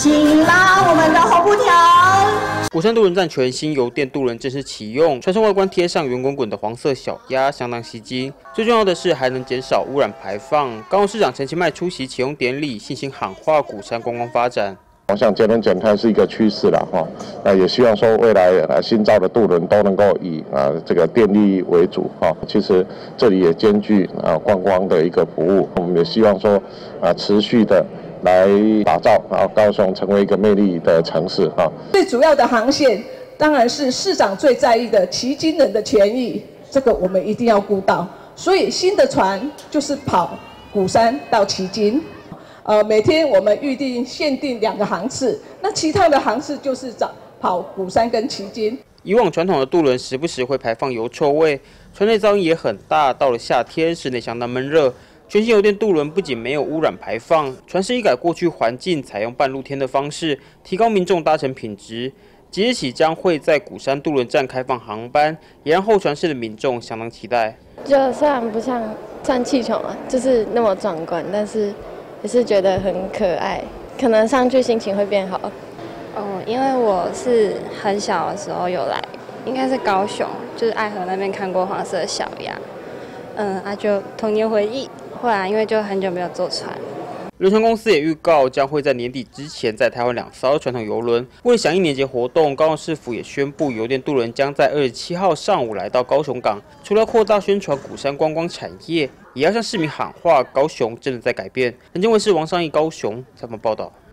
请拉我们的红布条。 鼓山渡轮站全新油电渡轮正式启用，船身外观贴上圆滚滚的黄色小鸭，相当吸睛。最重要的是还能减少污染排放。高雄市长陈其迈出席启用典礼，信心喊话鼓山观光发展。 我想节能减碳是一个趋势了哈，也希望说未来新造的渡轮都能够以这个电力为主哈。其实这里也兼具观光的一个服务，我们也希望说持续的来打造高雄成为一个魅力的城市哈。 最主要的航线当然是市长最在意的旗津人的权益，这个我们一定要顾到。所以新的船就是跑鼓山到旗津。 每天我们预定限定2个航次，那其他的航次就是跑鼓山跟旗津。 以往传统的渡轮时不时会排放油臭味，船内噪音也很大。到了夏天，室内相当闷热。全新油电渡轮不仅没有污染排放，船是一改过去环境，采用半露天的方式，提高民众搭乘品质。即日起将会在鼓山渡轮站开放航班，也让候船室的民众相当期待。 就虽然不像气球嘛，就是那么壮观，但是。 也是觉得很可爱，可能上去心情会变好。 因为我是很小的时候有来，应该是高雄，就是爱河那边看过黄色小鸭，就童年回忆。后来因为就很久没有坐船。 轮船公司也预告将会在年底之前在台湾2艘传统邮轮。为了响应年节活动，高雄市府也宣布油电渡轮将在27号上午来到高雄港。除了扩大宣传鼓山观光产业，也要向市民喊话：高雄真的在改变。南京卫视王尚义高雄采访报道。